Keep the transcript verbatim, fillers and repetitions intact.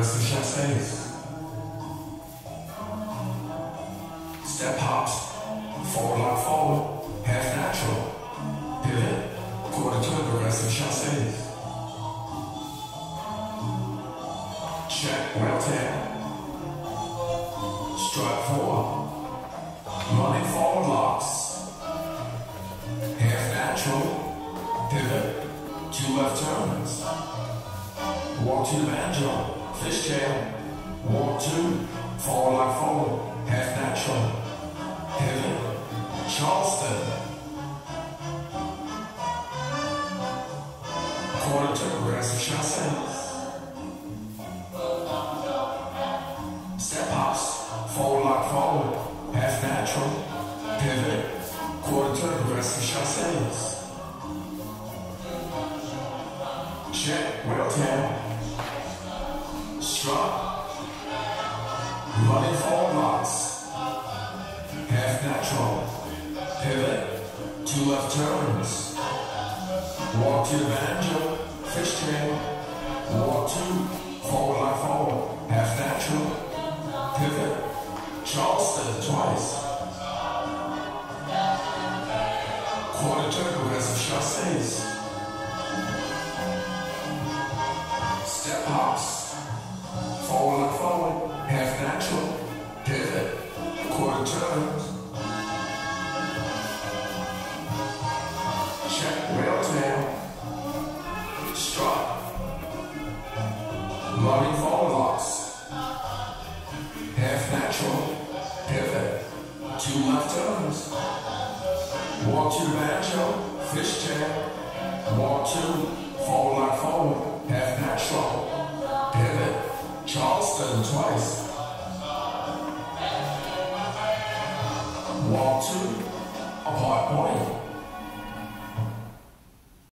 progressive chassés. Step hops, forward lock forward, half natural, pivot, quarter turn progressive chassés. Check, well tail, strut forward, running forward locks, half natural, pivot, two left turns, walk to the banjo, fishtail, walk two, forward lock forward, half natural, pivot, Charleston, quarter turn progressive chassés. Step hops, forward lock forward, half natural, pivot, quarter turn progressive chassés. Check, wheel tail, strut, running forward locks, half natural, pivot, two left turns, walk to the banjo, fishtail, walk two, forward lock forward, half natural, pivot, Charleston twice, quarter turn progressive chassés. Step hops, forward lock forward, half natural, pivot, quarter turns, check, wheel tail, strut, running forward locks, half natural, pivot, two left turns, walk to the banjo, fishtail, walk two, forward lock forward, half natural, pivot, Charleston twice, walk two, apart point.